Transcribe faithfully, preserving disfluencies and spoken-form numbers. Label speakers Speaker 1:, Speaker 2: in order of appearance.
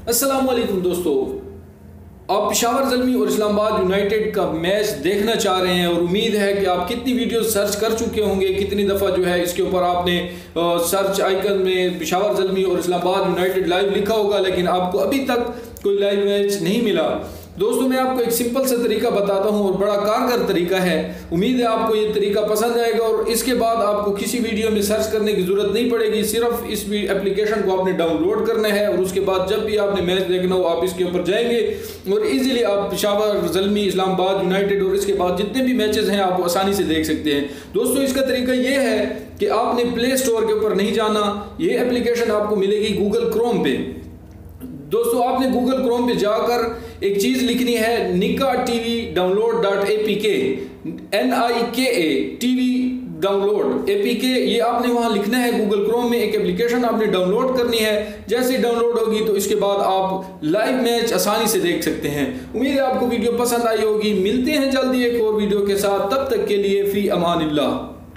Speaker 1: अस्सलाम वालेकुम दोस्तों, आप पेशावर ज़ल्मी और इस्लामाबाद यूनाइटेड का मैच देखना चाह रहे हैं और उम्मीद है कि आप कितनी वीडियो सर्च कर चुके होंगे, कितनी दफ़ा जो है इसके ऊपर आपने सर्च आइकन में पेशावर ज़ल्मी और इस्लामाबाद यूनाइटेड लाइव लिखा होगा, लेकिन आपको अभी तक कोई लाइव मैच नहीं मिला। दोस्तों, मैं आपको एक सिंपल सा तरीका बताता हूं और बड़ा कारगर तरीका है। उम्मीद है आपको ये तरीका पसंद आएगा और इसके बाद आपको किसी वीडियो में सर्च करने की ज़रूरत नहीं पड़ेगी। सिर्फ इस एप्लीकेशन को आपने डाउनलोड करना है और उसके बाद जब भी आपने मैच देखना हो आप इसके ऊपर जाएंगे और इजीली आप पेशावर ज़ल्मी, इस्लामाबाद यूनाइटेड और इसके बाद जितने भी मैचेस हैं आप आसानी से देख सकते हैं। दोस्तों, इसका तरीका ये है कि आपने प्ले स्टोर के ऊपर नहीं जाना। ये एप्लीकेशन आपको मिलेगी गूगल क्रोम पे। दोस्तों, आपने गूगल क्रोम पे जाकर एक चीज़ लिखनी है, Nika TV download dot A P K, N I K A TV download A P K, ये आपने वहाँ लिखना है। गूगल क्रोम में एक एप्लीकेशन आपने डाउनलोड करनी है। जैसे डाउनलोड होगी तो इसके बाद आप लाइव मैच आसानी से देख सकते हैं। उम्मीद है आपको वीडियो पसंद आई होगी। मिलते हैं जल्दी एक और वीडियो के साथ, तब तक के लिए फी अमानिल्लाह।